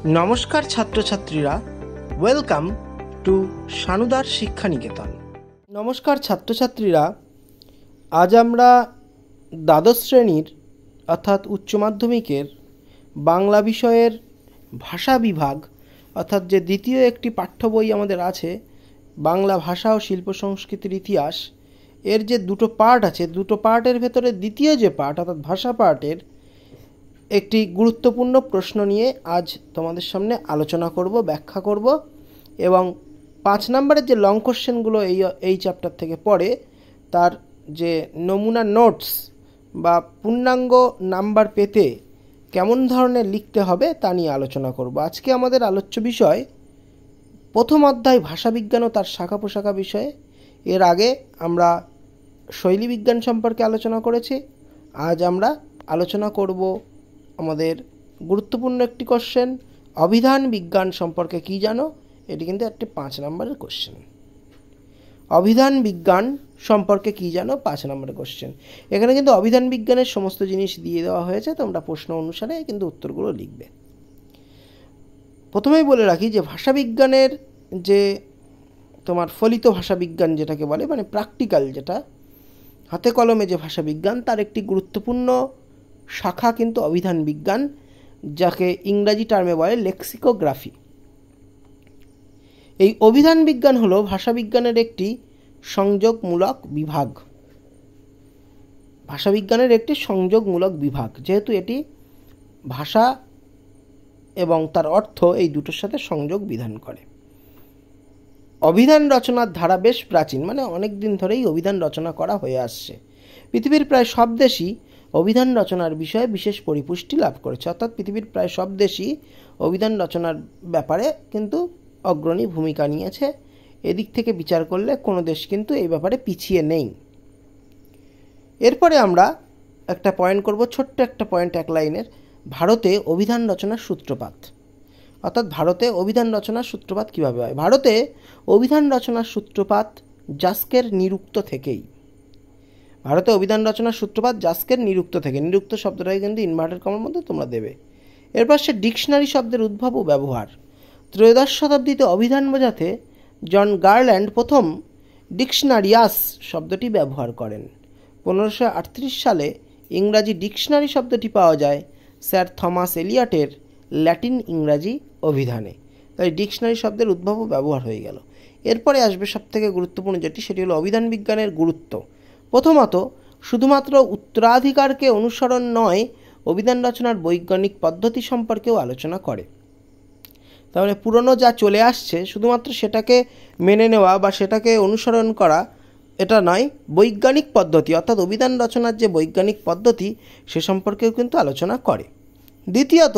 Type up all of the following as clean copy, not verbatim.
নমস্কার ছাত্রছাত্রীরা, welcome to শানুদার শিক্ষা নিকেতন। নমস্কার ছাত্রছাত্রীরা, আজ আমরা দ্বাদশ শ্রেণীর অর্থাৎ উচ্চ মাধ্যমিকের বাংলা বিষয়ের ভাষা বিভাগ অর্থাৎ যে দ্বিতীয় একটি পাঠ্য বই আমাদের আছে, বাংলা ভাষা ও শিল্প সংস্কৃতির ইতিহাস, এর যে দুটো পার্ট আছে, দুটো পার্টের ভেতরে দ্বিতীয় যে পার্ট অর্থাৎ ভাষা পার্টের একটি গুরুত্বপূর্ণ প্রশ্ন নিয়ে আজ তোমাদের সামনে আলোচনা করব, ব্যাখ্যা করব এবং 5 নম্বরের যে লং কোশ্চেনগুলো এই চ্যাপ্টার থেকে পড়ে তার যে নমুনা নোটস বা পূর্ণাঙ্গ নাম্বার পেতে কেমন ধরনের লিখতে হবে তা নিয়ে আলোচনা করব। আজকে আমাদের আলোচ্য বিষয় প্রথম অধ্যায় ভাষাবিজ্ঞান ও তার শাখা প্রশাখা বিষয়ে। এর আগে আমরা শৈলী বিজ্ঞান সম্পর্কে আলোচনা করেছি। আজ আমরা আলোচনা করব আমাদের গুরুত্বপূর্ণ একটি কোশ্চেন, অভিধান বিজ্ঞান সম্পর্কে কি জানো। এটি কিন্তু একটি 5 নম্বরের কোশ্চেন। অভিধান বিজ্ঞান সম্পর্কে কি জানো, 5 নম্বরের কোশ্চেন। এখানে কিন্তু অভিধান বিজ্ঞানের সমস্ত জিনিস দিয়ে দেওয়া হয়েছে, তোমরা প্রশ্ন অনুসারে কিন্তু উত্তরগুলো লিখবে। প্রথমেই বলে রাখি যে ভাষাবিজ্ঞানের যে তোমার ফলিত ভাষাবিজ্ঞান যেটাকে বলে, মানে প্র্যাকটিক্যাল, যেটা হাতে কলমে যে ভাষাবিজ্ঞান, তার একটি গুরুত্বপূর্ণ শাখা কিন্তু অভিধান বিজ্ঞান, যাকে ইংরাজি টার্মে বলে লেক্সিকোগ্রাফি। এই অভিধান বিজ্ঞান হলো ভাষাবিজ্ঞানের একটি সংযোগমূলক বিভাগ। ভাষাবিজ্ঞানের একটি সংযোগমূলক বিভাগ, যেহেতু এটি ভাষা এবং তার অর্থ এই দুটোর সাথে সংযোগ বিধান করে। অভিধান রচনার ধারা বেশ প্রাচীন, মানে অনেক দিন ধরেই অভিধান রচনা করা হয়ে আসছে। পৃথিবীর প্রায় সব দেশই অভিধান রচনার বিষয়ে বিশেষ পরিপুষ্টি লাভ করেছে, অর্থাৎ পৃথিবীর প্রায় সব দেশই অভিধান রচনার ব্যাপারে কিন্তু অগ্রণী ভূমিকা নিয়েছে। এদিক থেকে বিচার করলে কোনো দেশ কিন্তু এই ব্যাপারে পিছিয়ে নেই। এরপরে আমরা একটা পয়েন্ট করব, ছোট্ট একটা পয়েন্ট, এক লাইনের। ভারতে অভিধান রচনার সূত্রপাত, অর্থাৎ ভারতে অভিধান রচনার সূত্রপাত কীভাবে হয়। ভারতে অভিধান রচনার সূত্রপাত যাস্কের নিরুক্ত থেকেই। ভারতে অভিধান রচনার সূত্রপাত যাস্কের নিরুক্ত থেকে। নিরুক্ত শব্দটাই কিন্তু ইনভার্টেড কমার মধ্যে তোমরা দেবে। এরপর সে ডিকশনারি শব্দের উদ্ভব ও ব্যবহার। ত্রয়োদশ শতাব্দীতে অভিধান বোঝাতে জন গার্ল্যান্ড প্রথম ডিকশনারিয়াস শব্দটি ব্যবহার করেন। 1538 সালে ইংরাজি ডিকশনারি শব্দটি পাওয়া যায় স্যার থমাস এলিয়টের ল্যাটিন ইংরাজি অভিধানে। তাই ডিকশনারি শব্দের উদ্ভব ও ব্যবহার হয়ে গেল। এরপরে আসবে সবথেকে গুরুত্বপূর্ণ যেটি, সেটি হলো অভিধান বিজ্ঞানের গুরুত্ব। প্রথমত, শুধুমাত্র উত্তরাধিকারকে অনুসরণ নয়, অভিধান রচনার বৈজ্ঞানিক পদ্ধতি সম্পর্কেও আলোচনা করে। তাহলে পুরনো যা চলে আসছে শুধুমাত্র সেটাকে মেনে নেওয়া বা সেটাকে অনুসরণ করা এটা নয়, বৈজ্ঞানিক পদ্ধতি অর্থাৎ অভিধান রচনার যে বৈজ্ঞানিক পদ্ধতি সে সম্পর্কেও কিন্তু আলোচনা করে। দ্বিতীয়ত,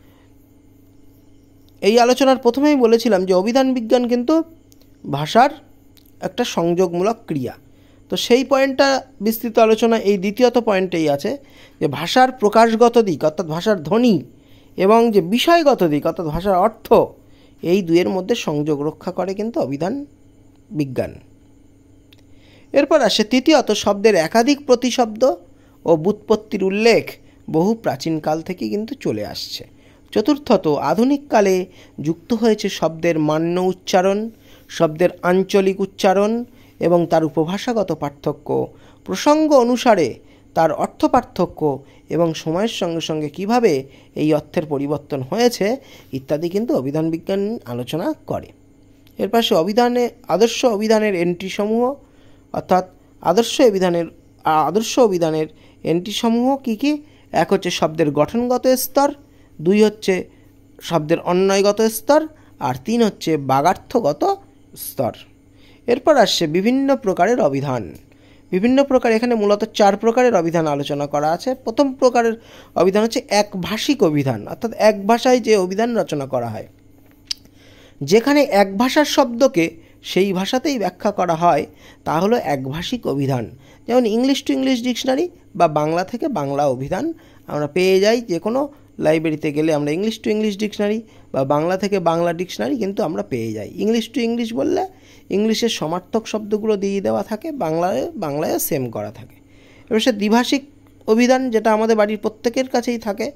এই আলোচনার প্রথমেই বলেছিলাম যে অভিধান বিজ্ঞান কিন্তু ভাষার একটা সংযোগমূলক ক্রিয়া। তো সেই পয়েন্টটা বিস্তৃত আলোচনা এই দ্বিতীয়ত পয়েন্টেই আছে, যে ভাষার প্রকাশগত দিক অর্থাৎ ভাষার ধ্বনি এবং যে বিষয়গত দিক অর্থাৎ ভাষার অর্থ, এই দুয়ের মধ্যে সংযোগ রক্ষা করে কিন্তু অভিধান বিজ্ঞান। এরপর আসে তৃতীয়ত, শব্দের একাধিক প্রতিশব্দ ও ব্যুৎপত্তির উল্লেখ বহু প্রাচীনকাল থেকে কিন্তু চলে আসছে। চতুর্থত, আধুনিককালে যুক্ত হয়েছে শব্দের মান্য উচ্চারণ, শব্দের আঞ্চলিক উচ্চারণ এবং তার উপভাষাগত পার্থক্য, প্রসঙ্গ অনুসারে তার অর্থ পার্থক্য এবং সময়ের সঙ্গে সঙ্গে কীভাবে এই অর্থের পরিবর্তন হয়েছে ইত্যাদি কিন্তু অভিধান বিজ্ঞান আলোচনা করে। এর পাশে আদর্শ অভিধানের এন্ট্রিসমূহ, অর্থাৎ আদর্শ অভিধানের এন্ট্রিসমূহ কী কী? এক হচ্ছে শব্দের গঠনগত স্তর, 2 হচ্ছে শব্দের অন্বয়গত স্তর, আর 3 হচ্ছে বাগার্থগত স্তর। এরপর আসছে বিভিন্ন প্রকারের অভিধান। বিভিন্ন প্রকার, এখানে মূলত 4 প্রকারের অভিধান আলোচনা করা আছে। প্রথম প্রকারের অভিধান হচ্ছে একভাষিক অভিধান, অর্থাৎ এক ভাষায় যে অভিধান রচনা করা হয়, যেখানে এক ভাষার শব্দকে সেই ভাষাতেই ব্যাখ্যা করা হয়, তা হলো একভাষিক অভিধান। যেমন ইংলিশ টু ইংলিশ ডিকশনারি বা বাংলা থেকে বাংলা অভিধান আমরা পেয়ে যাই। যে কোনো লাইব্রেরিতে গেলে আমরা ইংলিশ টু ইংলিশ ডিকশনারি বা বাংলা থেকে বাংলা ডিকশনারি কিন্তু আমরা পেয়ে যাই। ইংলিশ টু ইংলিশ বললে ইংলিশের সমার্থক শব্দগুলো দিয়ে দেওয়া থাকে, বাংলায় সেম করা থাকে। এবার সে দ্বিভাষিক অভিধান, যেটা আমাদের বাড়ির প্রত্যেকের কাছেই থাকে,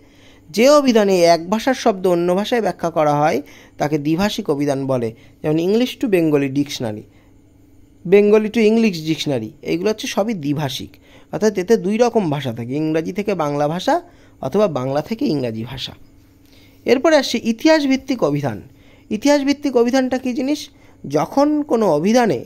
যে অভিধানে এক ভাষার শব্দ অন্য ভাষায় ব্যাখ্যা করা হয় তাকে দ্বিভাষিক অভিধান বলে। যেমন English to Bengali dictionary, Bengali to English dictionary, এইগুলো হচ্ছে সবই দ্বিভাষিক, অর্থাৎ এতে দুই রকম ভাষা থাকে, ইংরাজি থেকে বাংলা ভাষা অথবা বাংলা থেকে ইংরাজি ভাষা। এরপরে আসছে ইতিহাস ভিত্তিক অভিধান। ইতিহাস ভিত্তিক অভিধানটা কী জিনিস? যখন কোনো অভিধানে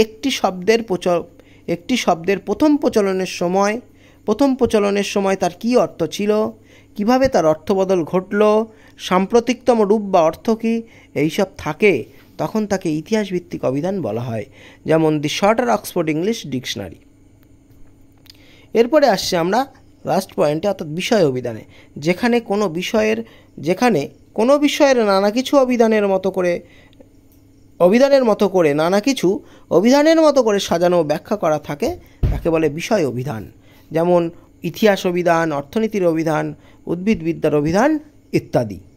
একটি শব্দের প্রথম প্রচলনের সময় তার কী অর্থ ছিল, কিভাবে তার অর্থবদল ঘটল, সাম্প্রতিকতম রূপ বা অর্থ কী, এইসব থাকে, তখন তাকে ইতিহাস ভিত্তিক অভিধান বলা হয়। যেমন the shorter Oxford English dictionary. এরপরে আসছে আমরা লাস্ট পয়েন্টে, অর্থাৎ বিষয় অভিধানে। যেখানে কোনো বিষয়ের নানা কিছু অভিধানের মতো করে সাজানো ব্যাখ্যা করা থাকে তাকে বলে বিষয় অভিধান। যেমন ইতিহাস অভিধান, অর্থনীতির অভিধান, উদ্ভিদবিদ্যার অভিধান ইত্যাদি।